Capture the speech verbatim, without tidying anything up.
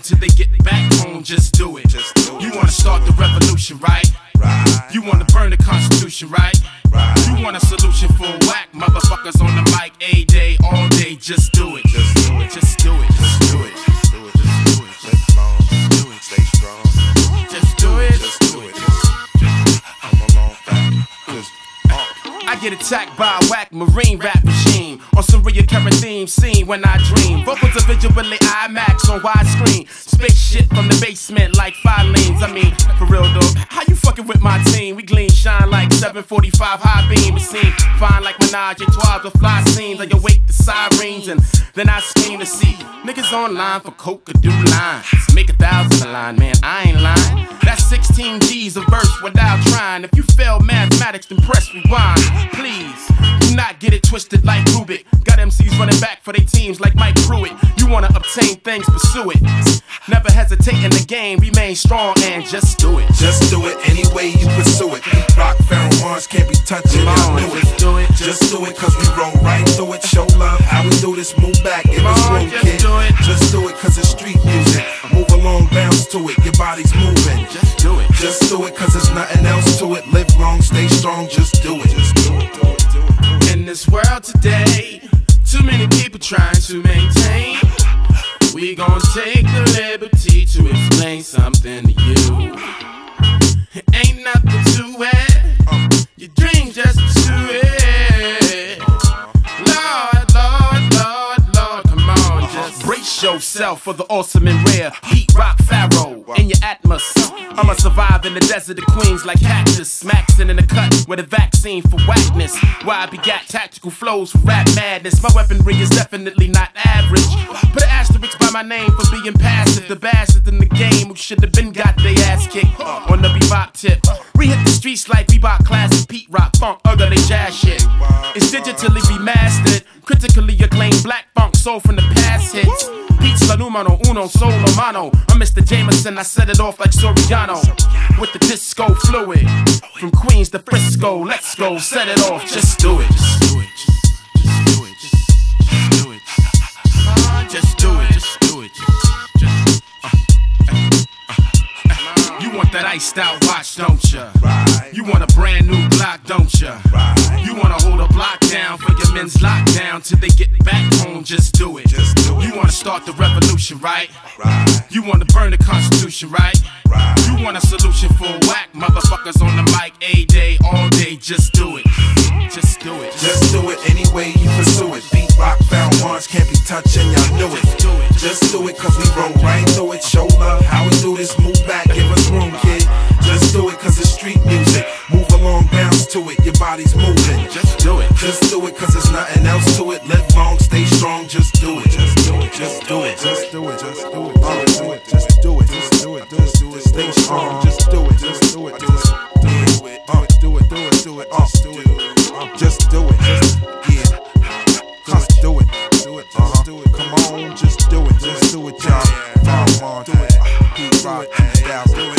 till they get back home. Just do it. Just do it. You wanna start the revolution, right? Right. You wanna burn the Constitution, right? Right. You want a solution for whack motherfuckers on the mic, a day, all day. Just do it. Just do it. Just do it. Just do it. Just do it. Just do it. Just long. Just do it. Stay strong. Just do it. Just do it. Just come along back. Just I get attacked by a whack marine rap machine on some reoccurring theme scene when I dream. Vocals are visually IMAX on widescreen. Space shit from the basement like filings. I mean, for real though, how you fucking with my team? We gleam, shine like seven forty-five high beam. It seem fine like Menage a Trois with fly scenes. I awake the sirens and then I scheme to see niggas online for coke-a-doo lines. Make a thousand a line, man, I ain't lying. That's sixteen G's a verse without trying. If you fail mathematics, then press rewind. Please, do not get it twisted like Rubik. Got M Cs running back for their teams like Mike Pruitt. You wanna obtain things, pursue it. Never hesitate in the game, remain strong and just do it. Just do it any way you pursue it. Rock, Pharaoh, Mars can't be touching. Come on, just do it. Just do it cause we roll right through it. Show love, how we do this, move back. If it's room, just kid. do it. Just do it cause it's street music. Move along, bounce to it, your body's moving. Just do it. Just do it cause there's nothing else to it. Live long, stay strong, just do it. Just do it, do it, do it. In this world today, too many people trying to maintain. We gon' take the liberty to explain something to you. It ain't nothing to it. Your dream, just pursue it. Lord, Lord, Lord, Lord, come on, just brace yourself for the awesome and rare. Pete Rock Pharaoh in your atmosphere. I'ma survive in the desert of Queens like cactus. Maxing in the cut with a vaccine for whackness. Why I begat tactical flows for rap madness. My weaponry is definitely not average. Put an asterisk by my name for being passive. The bastard in the game who should have been got their ass kicked on the bebop tip. We hit the streets like bebop classic Pete Rock funk ugly jazz shit. It's digitally remastered, critically acclaimed black funk soul from the past hits. Pete's la numero uno solo mano. I'm Mister Jameson, I set it off like Soriano with the disco fluid. From Queens to Frisco, let's go, set it off, just do it. Just do it, just do it, just do it, just do it, just do it, just You want that iced out watch, don't ya? You want a brand new block, don't ya? You wanna hold a block down for your men's lockdown till they get back home, just do it. You wanna start the revolution, right? You wanna burn the Constitution, right? You want a solution for whack motherfuckers on the mic, a day, all day, just do it. Just do it. Just do it any way you pursue it. Beat Rock, Pharaoh, Mars can't be touching, y'all knew it. Just do it. Just do it cause we roll right through it. Show love, how we do this, move back, give us room, kid. Just do it cause it's street music. Move along, bounce to it, your body's moving. Just do it. Just do it cause there's nothing else to it. Live long, stay strong, just do it. Just do it, just do it. Just do it, just do it, just do it, just do it, just do it, just do it, stay strong, just do it, just do it, just do it, uh, do it, do it, do it, uh, do it, uh, just do it, just, yeah, just do it, do it, just do it, come on, just do it, just do it, y'all, Pharaoh, Mars, Pete Rock, two thousand.